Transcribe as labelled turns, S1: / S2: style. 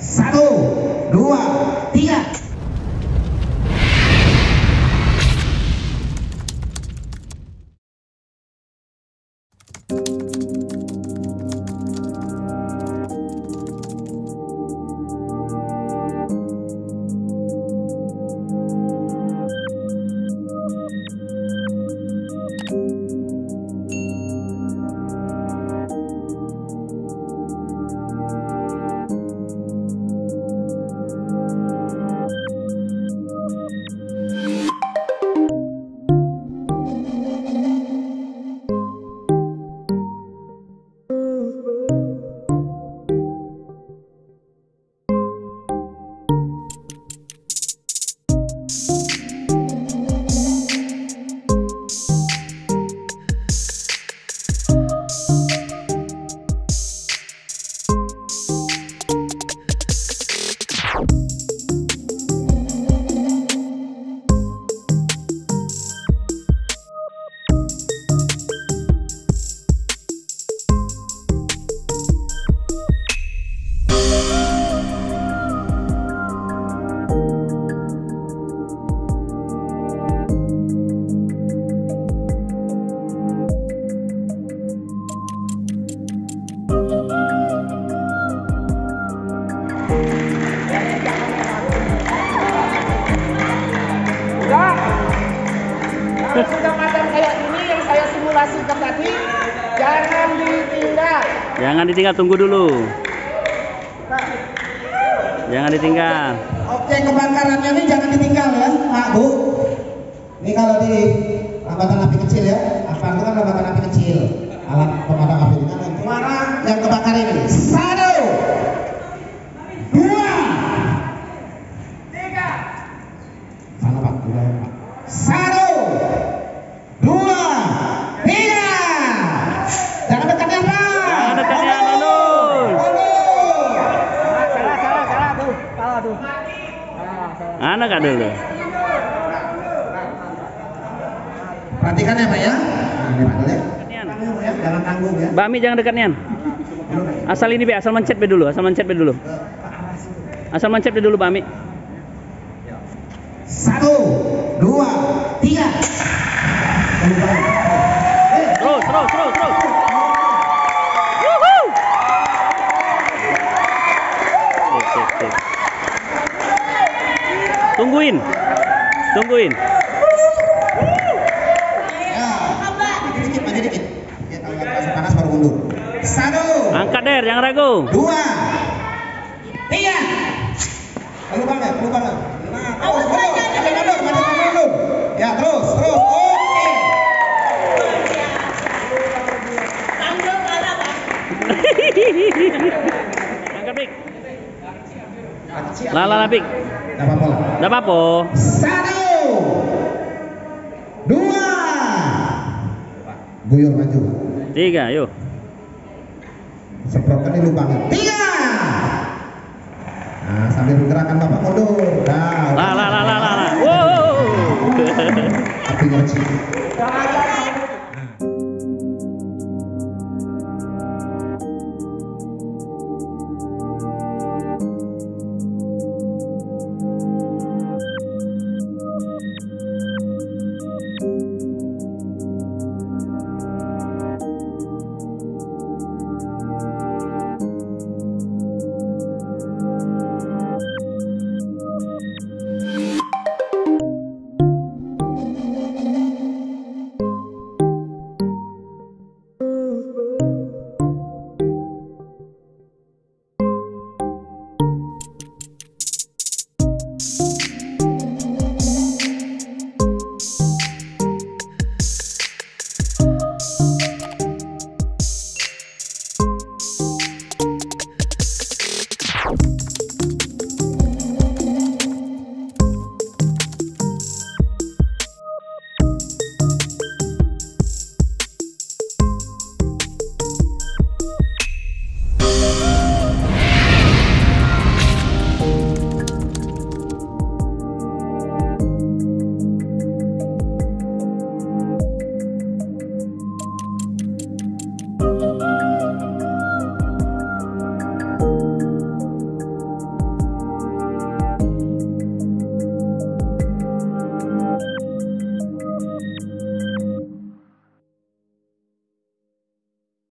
S1: 1, 2, 3.
S2: Kalau sudah macam kayak ini yang saya simulasikan tadi, jangan ditinggal.
S3: Jangan ditinggal, tunggu dulu. Jangan ditinggal.
S1: Oke, kebakarannya ini jangan ditinggal ya, Pak Bu. Ini kalau di lambatan api kecil ya, apa itu kan lambatan api kecil, alat pemadam api itu kan mana yang kebakar ini. 1, 2,
S2: 3.
S1: salah Pak, 1, 2, 3. Jangan dekatnya Pak.
S3: Jangan dekatnya, Nunul.
S2: Salah tuh.
S3: Anak gak dulu.
S1: Perhatikan ya Pak ya. Nah, ini Pak ya. Tanggung ya, jangan tanggung ya.
S3: Mbak Mi jangan dekat Nian. Asal ini be, asal mencet be dulu, asal mencet be dulu. Asal mencet be dulu Mbak Mi.
S1: 1, 2, 3.
S3: Terus. Wuhu. Sip. Tungguin.
S1: Ya, maju dikit. Ya, kalau masih panas baru mundur. 1.
S3: Angkat Der, jangan ragu.
S1: 2, 3. Perlu banget. Nah, terus. Mundur. Ya, terus. Oke.
S3: Angkat Pik. Lah Pik.
S1: Enggak apa-apa lah.
S3: Enggak apa-apa.
S1: 1, 2. Guyur maju.
S3: 3, yuk.
S1: Semprotkan ini lubangnya. 3. Nah, sambil menggerakkan Bapak mundur. Nah.
S3: Lah. Wow.
S1: Apinya kecil.